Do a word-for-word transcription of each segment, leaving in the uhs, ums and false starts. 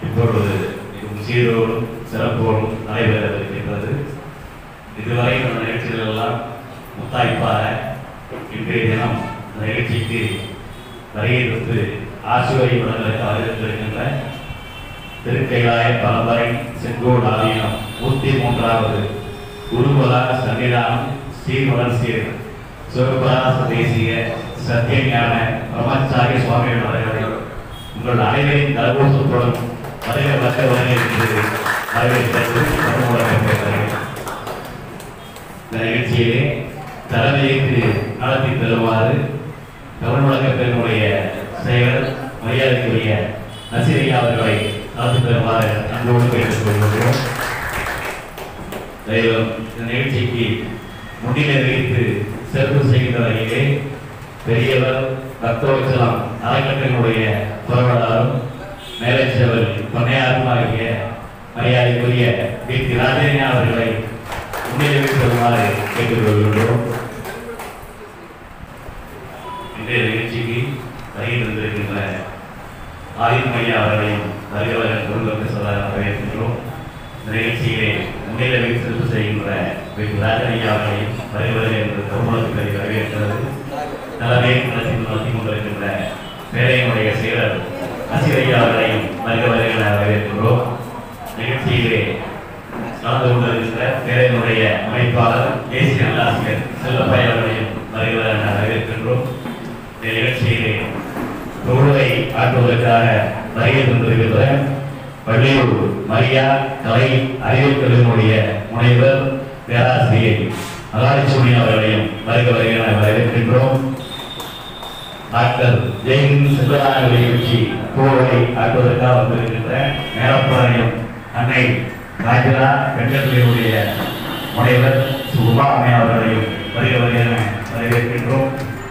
இப்பொழுது சீரோடும் சிறப்போடும் நடைபெறவிருக்கின்றது. இதுவரை இந்த நிகழ்ச்சிகள் எல்லாம் முத்தாய்ப்பாக இன்றைய தினம் நிகழ்ச்சிக்கு வருகையிட்டு ஆசிர்வாதி படங்களுக்கு வரவேற்றிருக்கின்ற திருக்கைலாய பரம்பரை செங்கோல் ஆலயம் நூற்றி மூன்றாவது குருவலா சன்னிதானம் ஸ்ரீமலர் சீர் சிவபிரகாச தேசிய சத்தியஞான பிரம்மச்சாரிய சுவாமிகள் அவர்களை உங்கள் அனைவரின் தலகோஷத்துடன் வருக வருக வருகை என்று வரவேற்றது. இந்த நிகழ்ச்சியிலே தலைமையேற்று நடத்தி தருமாறு கவனமுழக்க பெருமுடைய செயலர் மரியாதைக்குரிய நசீரையா அவர்களை நடத்தி தருமாறு அன்போடு கேட்டுக் கொள்கிறோம். தெய்வம் இந்த நிகழ்ச்சிக்கு முன்னிலை வைத்து சிறப்பு செய்கின்ற வகையிலே பெரியவர் பக்தவச்சலம் அறக்கட்டளையினுடைய புறவடாரும் மேலேச்சவர் பொன்னையாருமாகிய மரியாதைக்குரிய கீர்த்தி ராஜேனியா அவர்களை முன்னிலை வைத்து வருமாறு கேட்டுக் கொள்கின்றோம். இன்றைய நிகழ்ச்சிக்கு வருகை தந்திருக்கின்ற ஆயுதம் ஐயா அவர்களையும் வருகிறவர்கள் குடும்பத்தை சொல்ல வரவேற்கின்றோம். இந்த நிகழ்ச்சியிலே முன்னிலை வைத்து சிறப்பு செய்கின்ற ராஜனையா அவர்களையும் வருகிறவர்கள் என்று கருமணத்துறை வரவேற்கிறது. தலைமையை நடத்தி நடத்தி கொண்டிருக்கின்ற பேரையினுடைய செயலர் நசீரையா அவர்களையும் வருகிறவர்கள் என வரவேற்கின்றோம். நிகழ்ச்சியிலே கலந்து கொண்டிருக்கின்ற பேரையினுடைய அமைப்பாளர் தேசிய நல்லாசிரியர் செல்லப்பையா அவர்களையும் வருகிறவர்கள் என வரவேற்கின்றோம். இந்த நிகழ்ச்சியிலே தொழுவை ஆற்றுவதற்காக வருகை தந்திருக்கின்ற பள்ளியூர் மரியா கலை அறிவியல் கல்லூரியினுடைய முனைவர் பேராசிரியை மகாலட்சுமி அவர்களையும் வருக வருகை என வரவேற்கின்றோம். டாக்டர் ஜெயின் செல்வராஜ நிகழ்ச்சி தொழுவை ஆற்றுவதற்காக வந்திருக்கின்ற மேலப்பாளையம் அன்னை ராஜரா பெண்களுடைய முனைவர் சுபாமே அவர்களையும் வருக வருகை என வரவேற்கின்றோம்.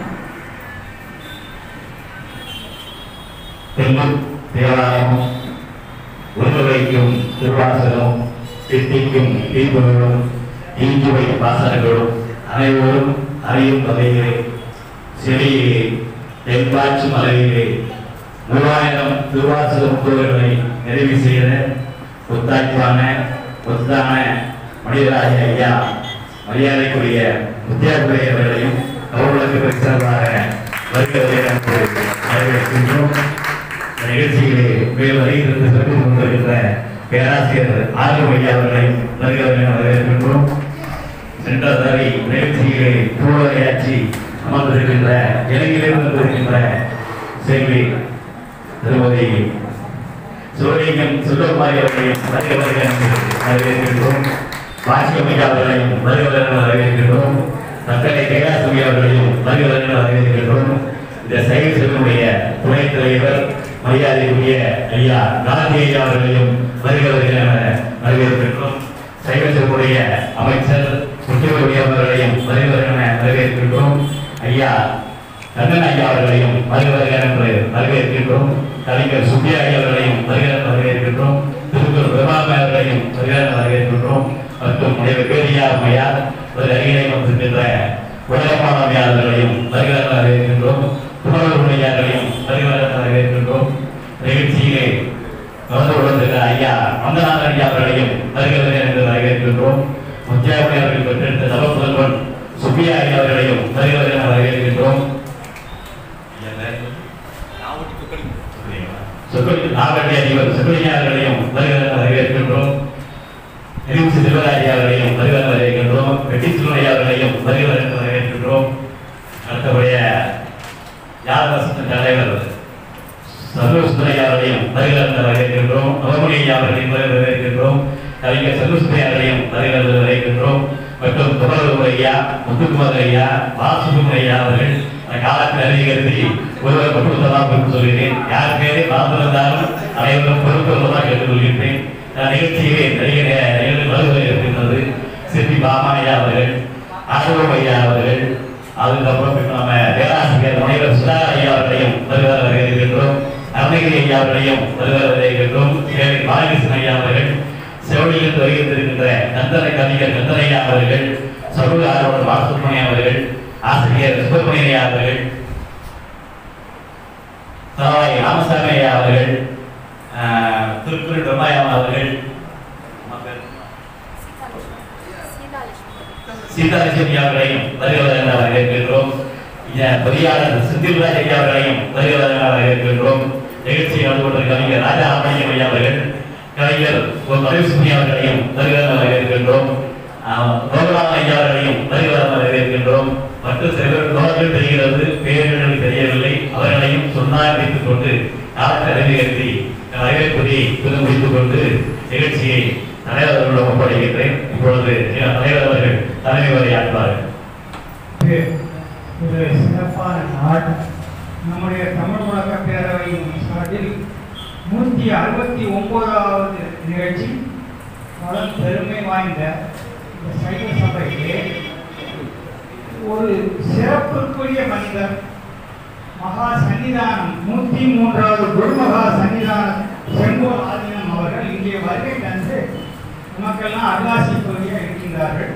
தெல்லும் தேவாலயமும் ஒன்று வைக்கும் திருவாசகம் திட்டிக்கும் தீபங்களும் தீஞ்சுவை வாசகங்களும் அனைவரும் அறியும் வகையிலே செடியிலே தென்பாட்சி மலையிலே மூவாயிரம் திருவாசக முகவர்களை நிறைவு செய்த புத்தாய்ப்பான புத்தான மனிதராஜ ஐயா மரியாதைக்குரிய முத்தியாபுரை அவர்களையும் கௌரவக்கு பெற்றாக வருகிறவர்கள் வரவேற்கின்றோம். நிகழ்ச்சியிலே மேல் வருகிறது சிறப்பு கொண்டிருக்கின்ற பேராசிரியர் ஆயுதம் ஐயா அவர்களையும் வருகிறவர்கள் வரவேற்கின்றோம். சென்ற தடவை நிகழ்ச்சியிலே தூளையாற்றி அமர்ந்திருக்கின்ற இலங்கையிலிருந்து வந்திருக்கின்ற செல்வி திருமதி சிவலிங்கம் சுந்தரமாரி அவர்களையும் வருகிறவர்கள் வரவேற்கின்றோம். பாசியமையா அவர்களையும் வருகிறவர்கள் வரவேற்கின்றோம். தக்கலை கைலாசமி அவர்களையும் வருகிறவர்கள் வரவேற்கின்றோம். இந்த செயல் செல்வனுடைய துணைத் தலைவர் மரியாதைக்குரிய ஐயா காந்தி ஐயா அவர்களையும் வருகிறவர்கள் என வரவேற்கின்றோம். சைவ செல்வனுடைய அமைச்சர் முக்கியமொழி அவர்களையும் வருகிறவர்கள் என வரவேற்கின்றோம். ஐயா கண்ணன் ஐயா அவர்களையும் வருகிறவர்கள் என்று வரவேற்கின்றோம். கலைஞர் சுப்பியா ஐயா அவர்களையும் வருகிறவர்கள் வரவேற்கின்றோம். திருக்குறள் பிரபாகர் அவர்களையும் வருகிறவர்கள் வரவேற்கின்றோம். மற்றும் பேரியா அம்மையார் ஒரு அருகிலை வந்திருக்கின்ற உலகமானமையா அவர்களையும் வருகிறவர்கள் வரவேற்கின்றோம். புனர்வுடையார்களையும் வருகிறவர்கள் வரவேற்கின்றோம். நிகழ்ச்சியிலே கலந்து கொண்டிருக்கிற ஐயா மந்தநாதன் ஐயா அவர்களையும் வருகிறவர்கள் என்று வரவேற்கின்றோம். முத்தியாபுரி அவர்கள் பெற்றெடுத்த சபப்புதல்வன் சுப்பியா ஐயா அவர்களையும் வருகிறவர்கள் என வரவேற்கின்றோம். நாகட்டி அதிபர் சுப்பிரமணியா அவர்களையும் வருகிறவர்கள் வரவேற்கின்றோம். எரிமுசி செல்வராஜ் அவர்களையும் வருகிறவர்கள் வரவேற்கின்றோம். வெட்டி சிலுவை அவர்களையும் வருகிறவர்கள் வரவேற்கின்றோம். அடுத்தபடிய யாதவசத்தின் தலைவர் சர்வசுந்தரையா அவர்களையும் வருகிறவர்கள் வரவேற்கின்றோம். நவமணி ஐயா அவர்களையும் வரவேற்கின்றோம். கலைஞர் சர்வசுந்தரையா அவர்களையும் வருகிறவர்கள் வரவேற்கின்றோம். மற்றும் தொடர்பு ஐயா முத்துக்குமார் ஐயா வாசுகுமார் ஐயா அவர்கள் காலத்தில் அறிவிகருதி ஒருவர் பொருத்தலாம் என்று சொல்கிறேன். யார் பேரை பார்த்திருந்தாலும் அனைவரும் பொருட்கொள்ளதான் கேட்டுக்கொள்கின்றேன். நிகழ்ச்சியிலே நடிகர் வருகை இருக்கின்றது. சிற்பி பாமாயா அவர்கள், ஆர்வம் ஐயா அவர்கள், அதுக்கப்புறம் நம்ம பேராசிரியர் முனைவர் சுதா ஐயா அவர்களையும் வருவார் வரவேற்கின்றோம். அருணகிரி ஐயா அவர்களையும் வருவார் வரவேற்கின்றோம். பாலகிருஷ்ணன் ஐயா அவர்கள், செவடியில் வருகின்றிருக்கின்ற நந்தனை கவிஞர் நந்தனையா அவர்கள், சமூக ஆர்வலர் வாசுமணி அவர்கள், ஆசிரியர் சுப்பிரமணியா அவர்கள், ராமசாமி ஐயா அவர்கள், திருக்குறள் பிரம்மாயம் அவர்கள், சீதாலட்சுமி அவர்களையும் வருகிறவர்கள் வரவேற்கின்றோம். பொறியாளர் செந்தில்ராஜ் ஐயா அவர்களையும் வருகிறவர்கள் வரவேற்கின்றோம். நிகழ்ச்சியை நடந்து கொண்ட கவிஞர் ராஜா ராமலிங்கம் ஐயா அவர்கள், கலைஞர் மருசுமி அவர்களையும் வருகிறவர்கள் வரவேற்கின்றோம். ரோகராம ஐயா அவர்களையும் வருகிறவர்கள் வரவேற்கின்றோம். மற்றும் சிலர் நோர்கள் தெரிகிறது, பேர்கள் தெரியவில்லை, அவர்களையும் சொன்னார் வைத்துக் கொண்டு காலத்தை அறிவியற்றி வரவேற்பதை முடித்துக் கொண்டு நிகழ்ச்சியை தலைவர்களிடம் ஒப்படைக்கின்றேன். இப்பொழுது தலைவர் அவர்கள் தலைமை உரையாற்றுவார்கள். ஒரு சிறப்பான நாள். நம்முடைய தமிழ் முழக்க பேரவையின் சார்பில் நூற்றி அறுபத்தி ஒன்பதாவது நிகழ்ச்சி பல பெருமை வாய்ந்த இந்த சைவ சபையிலே ஒரு சிறப்புக்குரிய மனிதர் மகா சன்னிதானம் நூற்றி மூன்றாவது குருமகா சன்னிதானம் செங்கோல் ஆதீனம் அவர்கள் இங்கே வருகை தந்து நமக்கெல்லாம் அருளாசி பொருளியாக இருக்கின்றார்கள்.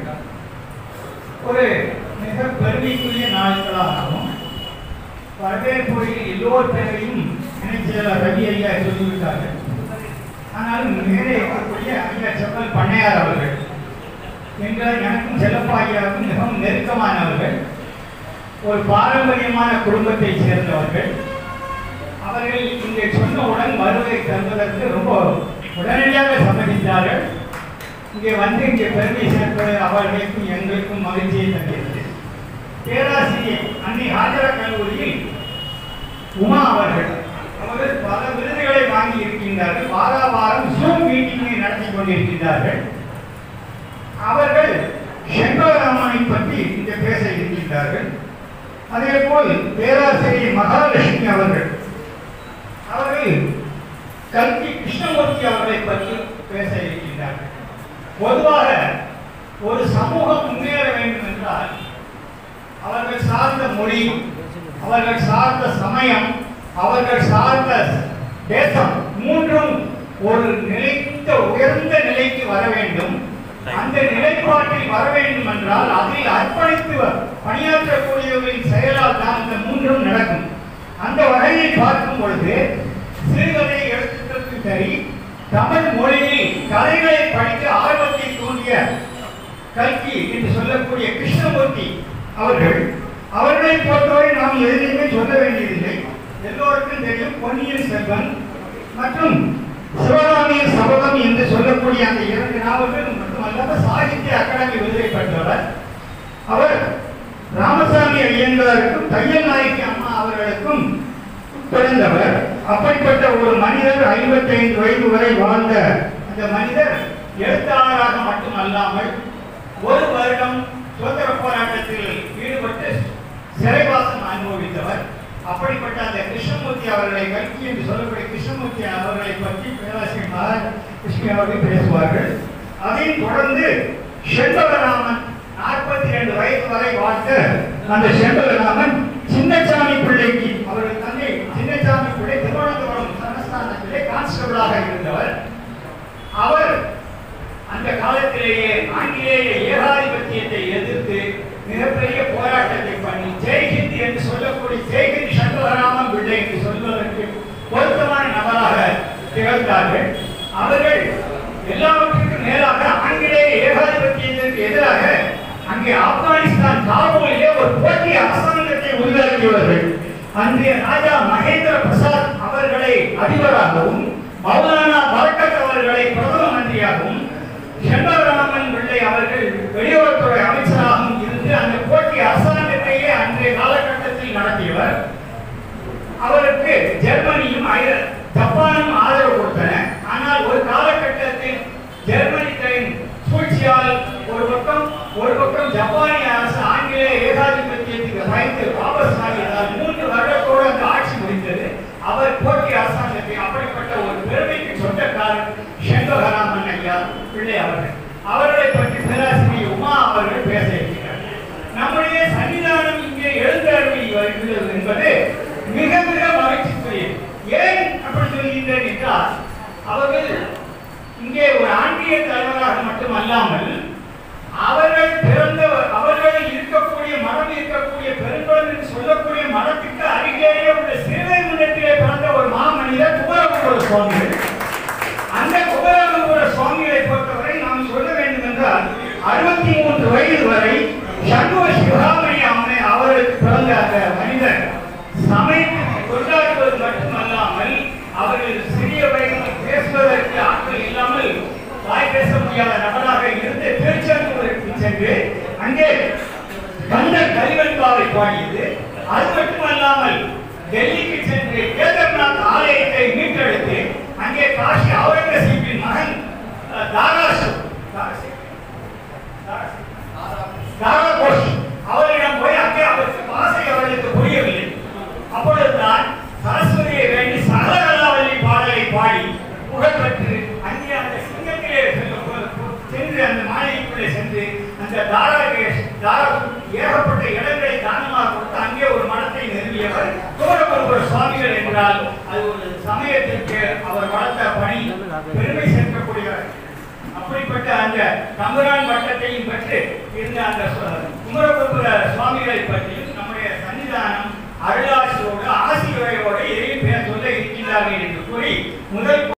ஒரு மிக பெருமைக்குரிய நாட்களாகவும் வரவேற்புரையில் எல்லோர் பேரையும் இணைச்செயலர் ரவி ஐயா சொல்லிவிட்டார்கள். ஆனாலும் மேலே இருக்கக்கூடிய ஐயா செப்பல் பண்ணையார் அவர்கள் எங்கள் எனக்கும் செல்லப்பா ஐயாவுக்கும் மிகவும் நெருக்கமானவர்கள், ஒரு பாரம்பரியமான குடும்பத்தை சேர்ந்தவர்கள். அவர்கள் இங்கே சொன்னவுடன் வருவதை தருவதற்கு ரொம்ப உடனடியாக சம்மதித்தார்கள். இங்கே வந்து இங்கே பெருமை சேர்ப்பது அவர்களுக்கும் எங்களுக்கும் மகிழ்ச்சியை தந்தது. பேராசிரியர் அன்னை ஹாஜரா கல்லூரியில் உமா அவர்கள் அவர்கள் பல விருதுகளை வாங்கி இருக்கின்றார்கள். வார வாரம் ஜூம் மீட்டிங்கை நடத்தி கொண்டிருக்கின்றார்கள். அவர்கள் செங்கோராமனை பற்றி இங்கே பேச இருக்கின்றார்கள். அதே போல் பேராசிரியர் மகாலட்சுமி அவர்கள் அவர்கள் கல்கி கிருஷ்ணமூர்த்தி அவர்களை பற்றி பேச இருக்கின்றார்கள். பொதுவாக ஒரு சமூகம் முன்னேற வேண்டும் என்றால் அவர்கள் சார்ந்த மொழி, அவர்கள் சார்ந்த சமயம், அவர்கள் சார்ந்த தேசம் மூன்றும் ஒரு நிலைத்த உயர்ந்த நிலைக்கு வர வேண்டும். அந்த நிலைப்பாட்டில் வர வேண்டும் என்றால் அதில் அர்ப்பணித்து பணியாற்றக்கூடியவர்களின் செயலால் தான் இந்த மூன்றும் நடக்கும். அந்த வகையில் பார்க்கும் பொழுது சிறுகதை எழுத்துக்களுக்கு சரி, தமிழ் மொழியில் கதைகளை படிக்க ஆர்வத்தை தூண்டிய கல்கி என்று சொல்லக்கூடிய கிருஷ்ணமூர்த்தி அவர்கள், அவர்களை பொறுத்தவரை நாம் எதுலையுமே சொல்ல வேண்டியதில்லை, எல்லோருக்கும் தெரியும். பொன்னியின் செல்வன் மற்றும் சிவகாமியின் சபதம் என்று சொல்லக்கூடிய அந்த இரண்டு நாவல்கள் மட்டுமல்லாத சாகித்ய அகாடமி விருதை பெற்றவர். அவர் ராமசாமி ஐயங்காருக்கும் தையல் நாயக்கி அம்மா அவர்களுக்கும் பிறந்தவர். அப்படிப்பட்ட ஒரு மனிதர் ஐம்பத்தி ஐந்து வயது வரை வாழ்ந்த அந்த மனிதர் எழுத்தாளராக மட்டுமல்லாமல் ஒரு வருடம் சுதந்திர போராட்டத்தில் ஈடுபட்டு சிறைவாசம் அனுபவித்தவர். அப்படிப்பட்ட அந்த கிருஷ்ணமூர்த்தி அவர்களை கல்கி என்று சொல்லக்கூடிய கிருஷ்ணமூர்த்தி அவர்களை பற்றி பேராசிரியர் மகாலட்சுமி அவர்கள் பேசுவார்கள். அதையும் தொடர்ந்து செண்பகராமன் நாற்பத்தி இரண்டு வயது வரை வாழ்ந்த அந்த செண்பகராமன் சின்னசாமி பிள்ளைக்கு அவர்கள் தந்தை சின்னசாமி பிள்ளை திருவனந்தபுரம் சமஸ்தானத்திலே கான்ஸ்டபிளாக இருந்தவர். அவர் அந்த காலத்திலேயே ஆங்கிலேய ஏகாதிபத்தியத்தை எதிர்த்து மிகப்பெரிய போராட்டத்தை பண்ணி ஜெய்ஹிந்த் என்று சொல்லக்கூடிய ஜெய்ஹிந்த் சண்முகராமன் பிள்ளை என்று சொல்வதற்கு பொருத்தமான நபராக திகழ்ந்தார்கள். அவர்கள் எல்லாவற்றுக்கும் மேலாக ஆங்கிலேய ஏகாதிபத்தியத்திற்கு எதிராக அங்கே ஆப்கானிஸ்தான் காபூலிலே ஒரு போட்டி அரசாங்கத்தை உருவாக்கியவர்கள். அன்றைய ராஜா மகேந்திர பிரசாத் அவர்களை அதிபராகவும் மௌலானா பரக்கத் அவர்களை பிரதம மந்திரியாகவும் செண்பகராமன் பிள்ளை அவர்கள் வெளியுறவுத்துறை அமைச்சராகவும் இருந்து அந்த போட்டி அரசாங்கத்தையே அன்றைய காலகட்டத்தில் நடத்தியவர். அவருக்கு ஜெர்மனியும் ஜப்பானும் ஆதரவு கொடுத்தன. ஆனால் ஒரு காலகட்டத்தில் ஜெர்மனியின் சூழ்ச்சியால் ஒரு பக்கம் ஒரு பக்கம் ஜப்பானிய அரசு ஆங்கிலேய ஏகாதிபத்தியத்துக்கு பயந்து வாபஸ் ஆகியதால் மூன்று வருடத்தோடு அந்த ஆட்சி முடிந்தது. அவர் போட்டி அரசாங்கத்தை அப்படிப்பட்ட ஒரு பெருமைக்கு சொந்தக்காரர் செண்பகராமன் ஐயா பிள்ளை அவர்கள். அவர்களை பற்றி பேராசிரியர் உமா அவர்கள் பேச இருக்கிறார். நம்முடைய சன்னிதானம் இங்கே எழுந்தருளி வருகிறது என்பது மிக மிக மகிழ்ச்சிக்குரியது. ஏன் அப்படி சொல்கின்றேன் என்றால் அவர்கள் இங்கே ஒரு ஆன்மீக தலைவராக மட்டுமல்லாமல் அவர்கள் பிறந்த அவர்கள் இருக்கக்கூடிய மரம் இருக்கக்கூடிய பெருங்குளம் என்று சொல்லக்கூடிய மரத்துக்கு அருகேயே உள்ள சிறுவை முன்னத்திலே பிறந்த ஒரு மாமனிதர் குமரகுரு சுவாமிகள். முடியாத நபராக இருந்து திருச்செந்தூருக்கு சென்று அங்கே கந்த கலிவன்பாவை பாடியது. அது மட்டுமல்லாமல் டெல்லிக்கு சென்று கேதார்நாத் ஆலயத்தை மீட்டெடுத்து அங்கே காஷி அவுரங்கசீப்பின் மகன் தாராசு தாராகோஷ் அவரிடம் போய் அங்கே அவருக்கு பாசை அவர்களுக்கு புரியவில்லை. அப்பொழுதுதான் சரஸ்வதியை வேண்டி சகலகலாவல்லி பாடலை பாடி புகழ்பெற்று அங்கே அந்த சிங்கத்திலே சென்று அந்த மாளிகைக்குள்ளே சென்று அந்த தாராகேஷ் தாரா ஏகப்பட்ட இடங்களை தானமாக கொடுத்து அங்கே ஒரு மடத்தை நிறுவியவர் குமரகுருபர சுவாமிகள் என்றால் அது ஒரு சமயத்திற்கு அவர் வளர்த்த பணி பெருமை சேர்க்கக்கூடியவர். அப்படிப்பட்ட அந்த தம்புரான் வட்டத்தையும் பெற்று இருந்த அந்த குமரகுருபர சுவாமிகளை பற்றியும் நம்முடைய சன்னிதானம் அருளாசியோடு ஆசிரியரோடு இதையும் சொல்ல இருக்கின்றார்கள் என்று கூறி முதல்